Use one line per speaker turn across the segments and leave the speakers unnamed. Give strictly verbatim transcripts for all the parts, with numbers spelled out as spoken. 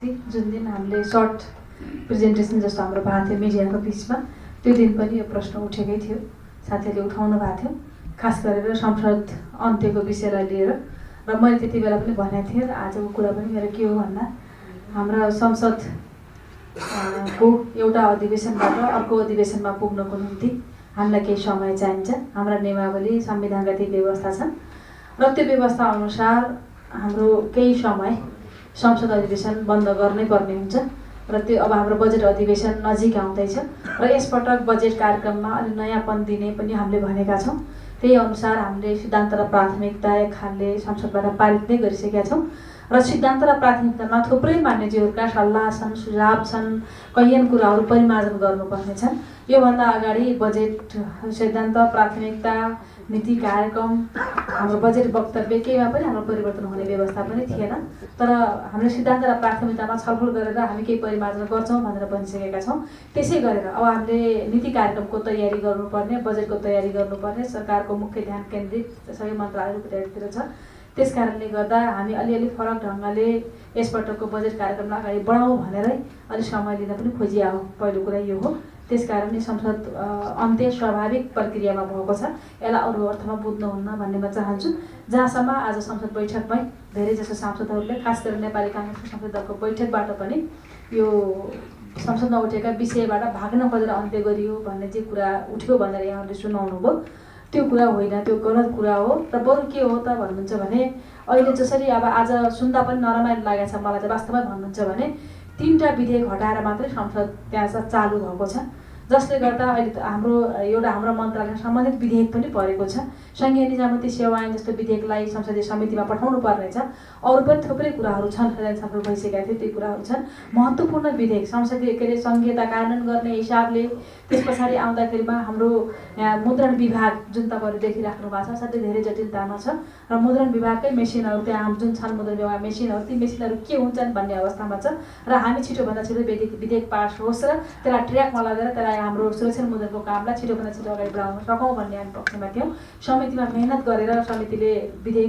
जुन दिन हामीले सर्ट प्रेजेन्टेसन जस्तो हाम्रो भएको थियो मिडियाको बिचमा, त्यो दिन पनि यो प्रश्न उठेकै थियो, साथीहरूले उठाउनु भएको थियो, खास गरेर संसद अन्त्यको विषयलाई लिएर। र मैले त्यति बेला पनि भनेको थिएँ, आजको कुरा पनि मेरो के हो भन्दा हाम्रा संसद को एउटा अधिवेशनबाट अर्को अधिवेशनमा पुग्नको निम्ति हामीलाई केही समय चाहिन्छ। हाम्रा नियमावली संविधानका ती व्यवस्था छन् र त्यो व्यवस्था अनुसार हाम्रो केही समय संसद अधिवेशन बन्द गर्नै पर्ने हुन्छ र त्यो अब हाम्रो बजेट अधिवेशन नजिक आउँदैछ र यसपटक बजेट कार्यक्रममा अलि नयाँपन दिने पनि हामीले भनेका छौँ। त्यही अनुसार हामीले सिद्धान्त र प्राथमिकता एक खालले संसदबाट पारित नै गरिसकेका छौँ र सिद्धान्त र प्राथमिकतामा थुप्रै मान्यज्यूहरूका सल्लाह छन्, सुझाव छन्, कैयन कुराहरू परिमार्जन गर्नुपर्ने छन्। योभन्दा अगाडि बजेट सिद्धान्त प्राथमिकता नीति कार्यक्रम हाम्रो बजेट वक्तव्य केहीमा पनि हाम्रो परिवर्तन हुने व्यवस्था पनि थिएन, तर हामीले सिद्धान्त र प्राथमिकतामा छलफल गरेर हामी केही परिमार्जन गर्छौँ भनेर भनिसकेका छौँ। त्यसै गरेर अब हामीले नीति कार्यक्रमको तयारी गर्नुपर्ने, बजेटको तयारी गर्नुपर्ने, सरकारको मुख्य ध्यान केन्द्रित सबै मन्त्रालयहरूको तयारीतिर छ। त्यस कारणले गर्दा हामी अलिअलि फरक ढङ्गले यसपटकको बजेट कार्यक्रमलाई अगाडि बढाउँ भनेरै अलिक समय लिन पनि खोजिया हो। पहिलो कुरा यो हो। त्यसकारणले संसद अन्त्य स्वाभाविक प्रक्रियामा भएको छ, यसलाई अरू अर्थमा बुझ्नुहुन्न भन्ने म चाहन्छु। जहाँसम्म आज संसद बैठकमै धेरैजसो सांसदहरूले खास गरेर नेपाली काङ्ग्रेसको संसद दलको बैठकबाट पनि यो संसदमा उठेका विषयबाट भाग्न खोजेर अन्त्य गरियो भन्ने चाहिँ कुरा उठ्यो भनेर यहाँहरूले सुनाउनु भयो। त्यो कुरा होइन, त्यो गलत कुरा हो। र बरु के हो त भन्नुहुन्छ भने अहिले जसरी अब आज सुन्दा पनि नरमाइलो लागेको छ मलाई चाहिँ वास्तवमै भन्नुहुन्छ भने तीनटा विधेयक हटाएर मात्रै संसद त्यहाँ चालु भएको छ, जसले गर्दा अहिले हाम्रो एउटा हाम्रो मन्त्रालयमा सम्बन्धित विधेयक पनि परेको छ। सङ्घीय निजामती सेवा ऐन जस्तो विधेयकलाई संसदीय समितिमा पठाउनु पर्नेछ। अरू पनि थुप्रै कुराहरू छन्, छलफल भइसकेका थिए, त्यो कुराहरू छन्। महत्त्वपूर्ण विधेयक संसदीय के अरे सङ्घीयता कार्यान्वयन गर्ने हिसाबले त्यस पछाडि आउँदाखेरिमा हाम्रो यहाँ मुद्रण विभाग जुन तपाईँहरू देखिराख्नु भएको छ असाध्यै धेरै जटिलतामा छ र मुद्रण विभागकै मेसिनहरू त्यहाँ जुन छन् मुद्रण विभाग मेसिनहरू ती मेसिनहरू के हुन्छन् भन्ने अवस्थामा छ र हामी छिटोभन्दा छिटो विधेयक विधेयक पास होस् र त्यसलाई ट्र्याकमा लगेर त्यसलाई हाम्रो सुरक्षा मुद्रणको कामलाई छिटोभन्दा छिटो अगाडि बढाउन सकौँ भन्ने हामी पक्षमा थियौँ। समितिमा मेहनत गरेर समितिले विधेयक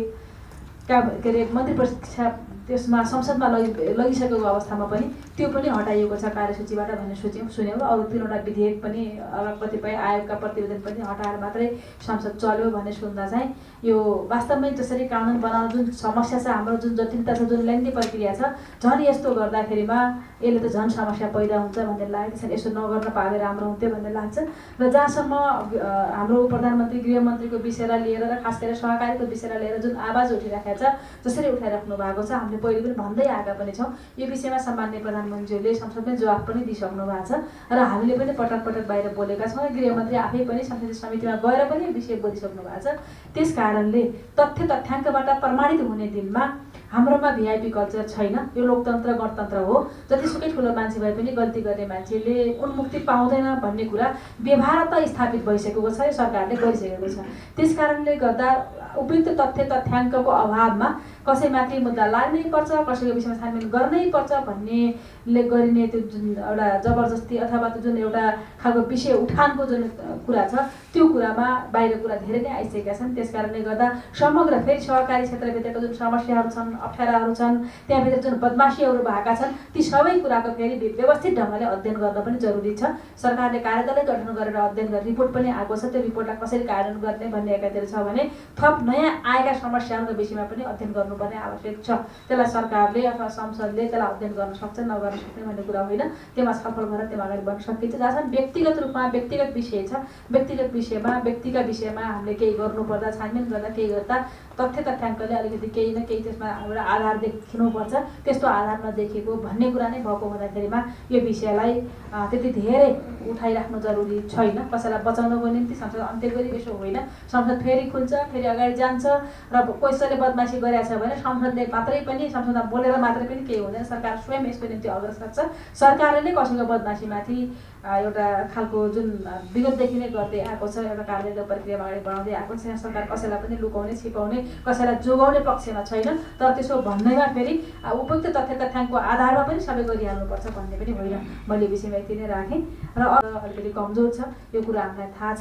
का के अरे मन्त्री परिषद त्यसमा संसदमा लगि लगिसकेको अवस्थामा पनि त्यो पनि हटाइएको छ कार्यसूचीबाट भन्ने सोच्यौँ सुन्यौँ। अरू तिनवटा विधेयक पनि अलग कतिपय आयोगका प्रतिवेदन पनि हटाएर मात्रै संसद चल्यो भन्ने सुन्दा चाहिँ यो वास्तवमै जसरी कानुन बनाउन जुन समस्या छ, हाम्रो जुन जटिलता छ, जुन लेन्दी प्रक्रिया छ, झन् यस्तो गर्दाखेरिमा यसले त झन् समस्या पैदा हुन्छ भन्ने लाग्यो। त्यसैले यसो नगर्न पाए राम्रो हुन्थ्यो भन्ने लाग्छ। र जहाँसम्म हाम्रो प्रधानमन्त्री गृहमन्त्रीको विषयलाई लिएर र खास गरेर सहकारीको विषयलाई लिएर जुन आवाज उठिराखेको छ, जसरी उठाइराख्नु भएको छ, हामीले पहिले पनि भन्दै आएका पनि छौँ। यो विषयमा सम्माननीय प्रधानमन्त्रीले संसदमै जवाफ पनि दिइसक्नु भएको छ र हामीले पनि पटक पटक बाहिर बोलेका छौँ। गृहमन्त्री आफै पनि संसदीय समितिमा गएर पनि विषय बोलिसक्नु भएको छ। त्यस कारणले तथ्य तथ्याङ्कबाट प्रमाणित हुने दिनमा हाम्रोमा भिआइपी कल्चर छैन। यो लोकतन्त्र गणतन्त्र हो। जतिसुकै ठुलो मान्छे भए पनि गल्ती गर्ने मान्छेले उन्मुक्ति पाउँदैन भन्ने कुरा व्यवहार त स्थापित भइसकेको छ, यो सरकारले गरिसकेको छ। त्यस कारणले गर्दा उपयुक्त तथ्य तथ्याङ्कको अभावमा कसैमाथि मुद्दा लाग्नै पर्छ, कसैको विषयमा छानबिन गर्नै पर्छ भन्नेले गरिने त्यो जुन एउटा जबरजस्ती अथवा त्यो जुन एउटा खालको विषय उठानको जुन कुरा छ, त्यो कुरामा बाहिर कुरा धेरै नै आइसकेका छन्। त्यस कारणले गर्दा समग्र फेरि सहकारी क्षेत्रभित्रको जुन समस्याहरू छन्, अप्ठ्याराहरू छन्, त्यहाँभित्र जुन बदमासीहरू भएका छन्, ती सबै कुराको फेरि व्यवस्थित ढङ्गले अध्ययन गर्न पनि जरुरी छ। सरकारले कार्यदलै गठन गरेर अध्ययन गर्ने रिपोर्ट पनि आएको छ। त्यो रिपोर्टलाई कसरी कार्यान्वयन गर्ने भन्ने एकातिर छ भने थप नयाँ आएका समस्याहरूको विषयमा पनि अध्ययन गर्नुपर्ने आवश्यक छ। त्यसलाई सरकारले अथवा संसदले त्यसलाई अध्ययन गर्न सक्छ, नगर्न सक्ने भन्ने कुरा होइन। त्यसमा छलफल गरेर त्यसमा अगाडि बढ्न सकिन्छ। जहाँसम्म व्यक्तिगत रूपमा व्यक्तिगत विषय छ, व्यक्तिगत विषयमा व्यक्तिका विषयमा हामीले केही गर्नुपर्दा, छानबिन गर्दा, केही गर्दा तथ्य तथ्याङ्कले अलिकति केही न केही त्यसमा एउटा आधार देखिनुपर्छ। त्यस्तो आधार नदेखिएको भन्ने कुरा नै भएको हुँदाखेरिमा यो विषयलाई त्यति धेरै उठाइराख्नु जरुरी छैन। कसैलाई बचाउनको निम्ति संसद अन्त्य गरी यसो होइन। संसद फेरि खुल्छ, फेरि अगाडि जान्छ र कसैले बदमासी गरेको छ भने संसदले मात्रै पनि संसदमा बोलेर मात्रै पनि केही हुँदैन। सरकार स्वयं यसको निम्ति अग्रसर छ। सरकारले नै कसैको बदमासीमाथि एउटा खालको जुन विगतदेखि नै गर्दै आएको छ, एउटा कार्यदल प्रक्रियामा अगाडि बढाउँदै आएको छ। यहाँ सरकार कसैलाई पनि लुकाउने, छिपाउने, कसैलाई जोगाउने पक्षमा छैन। तर त्यसो भन्दैमा फेरि उपयुक्त तथ्य तथ्याङ्कको आधारमा पनि सबै गरिहाल्नुपर्छ भन्ने पनि होइन। मैले विषयमा यति नै राखेँ र अलिकति कमजोर छ, यो कुरा हामीलाई थाहा छ।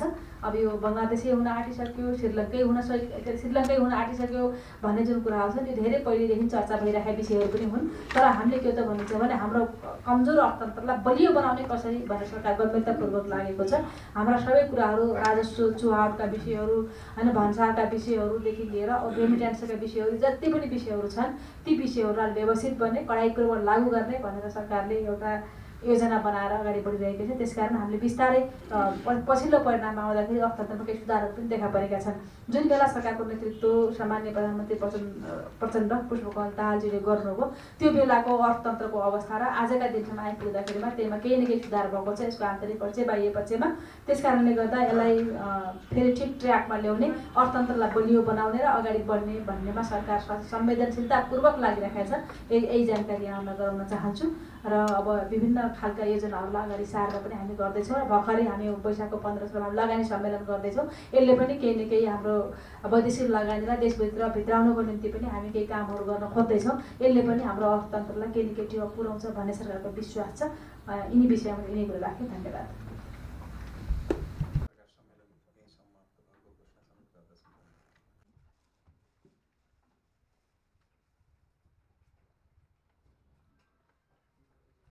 अब यो बङ्गलादेशै हुन आँटिसक्यो, श्रीलङ्कै हुन सके श्रीलङ्कै हुन आँटिसक्यो भन्ने जुन कुराहरू छन् यो धेरै पहिलेदेखि चर्चा भइरहेका विषयहरू पनि हुन्। तर हामीले के त भनिन्छ भने हाम्रो कमजोर अर्थतन्त्रलाई बलियो बनाउने कसरी भन्ने सरकार गम्भीरतापूर्वक लागेको छ। हाम्रा सबै कुराहरू राजस्व चुहावटका विषयहरू होइन, भन्सारका विषयहरूदेखि लिएर रेमिट्यान्सका विषयहरू जति पनि विषयहरू छन् ती विषयहरूलाई व्यवस्थित बन्ने, कडाइपूर्वक लागू गर्ने भनेर सरकारले एउटा योजना बनाएर अगाडि बढिरहेको छ। त्यसकारण हामीले बिस्तारै पछिल्लो परिणाममा आउँदाखेरि अर्थतन्त्रमा केही सुधारहरू पनि देखा परेका छन्। जुन बेला सरकारको नेतृत्व सामान्य प्रधानमन्त्री प्रचण्ड प्रचण्ड पुष्पकमल दाहालजीले गर्नुभयो त्यो बेलाको अर्थतन्त्रको अवस्था र आजका दिनसम्म आइपुग्दाखेरिमा त्यसमा केही न केही सुधार भएको छ, यसको आन्तरिक पक्ष बाह्य पक्षमा। त्यस कारणले गर्दा यसलाई फेरि ठिक ट्र्याकमा ल्याउने, अर्थतन्त्रलाई बलियो बनाउने र अगाडि बढ्ने भन्नेमा सरकार संवेदनशीलतापूर्वक लागिरहेको छ। यही यही जानकारी यहाँमा गराउन चाहन्छु। र अब विभिन्न खालका योजनाहरूलाई अगाडि सार्न पनि हामी गर्दैछौँ र भर्खरै हामी वैशाखको पन्ध्र सोह्रमा लगानी सम्मेलन गर्दैछौँ। यसले पनि केही न केही हाम्रो वैदेशिक लगानीलाई देशभित्र भित्राउनको निम्ति पनि हामी केही कामहरू गर्न खोज्दैछौँ। यसले पनि हाम्रो अर्थतन्त्रलाई केही न केही टेवा पुर्याउँछ भन्ने सरकारको विश्वास छ। यिनी विषयमा यिनी कुरा राखेँ। धन्यवाद।